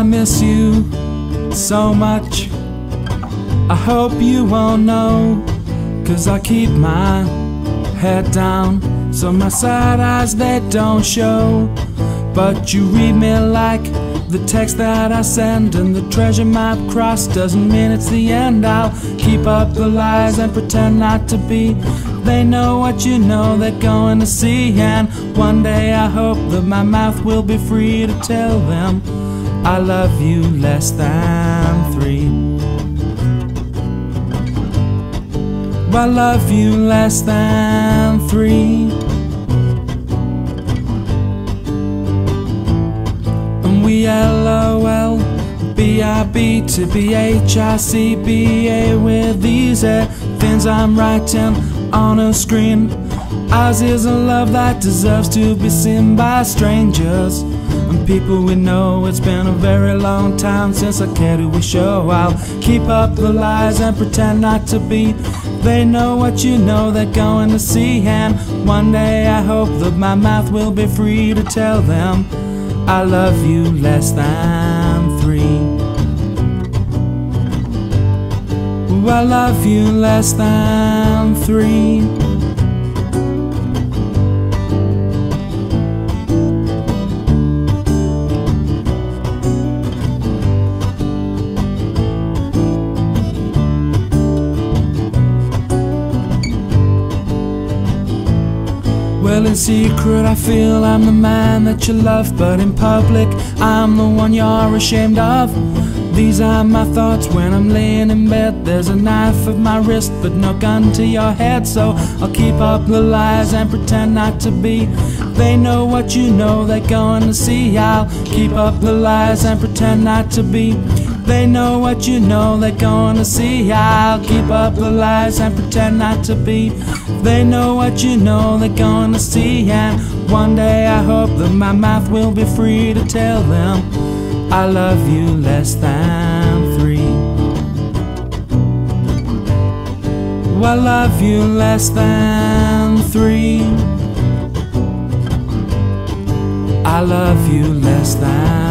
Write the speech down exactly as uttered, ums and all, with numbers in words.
miss you so much. I hope you all know, 'cause I keep my head down so my side eyes they don't show. But you read me like the text that I send, and the treasure map crossed doesn't mean it's the end. I'll keep up the lies and pretend not to be. They know what you know, they're going to see. And one day I hope that my mouth will be free to tell them I love you less than three. I love you less than three. And we L O L B I B to B H I C B A with these things I'm writing on a screen. Ours is a love that deserves to be seen by strangers and people we know. It's been a very long time since I cared who we show. I'll keep up the lies and pretend not to be. They know what you know, they're going to see. And one day I hope that my mouth will be free to tell them I love you less than three. Ooh, I love you less than three. Well, in secret I feel I'm the man that you love, but in public I'm the one you're ashamed of. These are my thoughts when I'm laying in bed. There's a knife at my wrist but no gun to your head. So I'll keep up the lies and pretend not to be. They know what you know, they're going to see. I'll keep up the lies and pretend not to be. They know what you know, they're going to see. I'll keep up the lies and pretend not to be. They know what you know, they're going to see. And one day I hope that my mouth will be free to tell them I love you less than three. Oh, I love you less than three. I love you less than